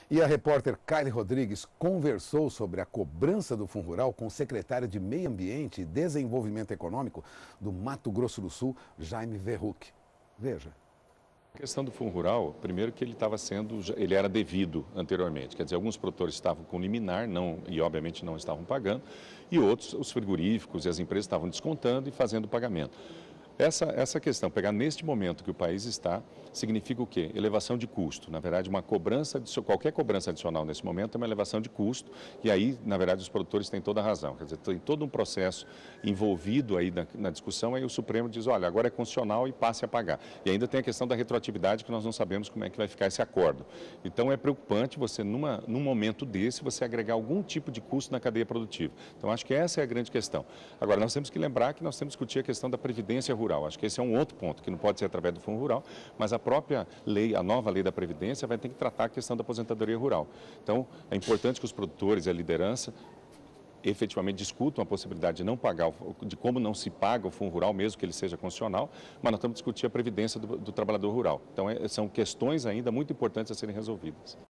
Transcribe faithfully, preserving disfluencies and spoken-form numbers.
E a repórter Kylie Rodrigues conversou sobre a cobrança do Fundo Rural com o secretário de Meio Ambiente e Desenvolvimento Econômico do Mato Grosso do Sul, Jaime Verruc. Veja. A questão do Fundo Rural, primeiro que ele estava sendo, ele era devido anteriormente, quer dizer, alguns produtores estavam com liminar não, e obviamente não estavam pagando, e outros, os frigoríficos e as empresas estavam descontando e fazendo o pagamento. Essa, essa questão, pegar neste momento que o país está, significa o quê? Elevação de custo. Na verdade, uma cobrança, qualquer cobrança adicional nesse momento é uma elevação de custo e aí, na verdade, os produtores têm toda a razão. Quer dizer, tem todo um processo envolvido aí na, na discussão, aí o Supremo diz, olha, agora é constitucional e passe a pagar. E ainda tem a questão da retroatividade que nós não sabemos como é que vai ficar esse acordo. Então, é preocupante você, numa, num momento desse, você agregar algum tipo de custo na cadeia produtiva. Então, acho que essa é a grande questão. Agora, nós temos que lembrar que nós temos que discutir a questão da previdência rural. Acho que esse é um outro ponto, que não pode ser através do Fundo Rural, mas a própria lei, a nova lei da Previdência, vai ter que tratar a questão da aposentadoria rural. Então, é importante que os produtores e a liderança efetivamente discutam a possibilidade de não pagar, de como não se paga o Fundo Rural, mesmo que ele seja constitucional, mas nós estamos discutindo a previdência do, do trabalhador rural. Então, é, são questões ainda muito importantes a serem resolvidas.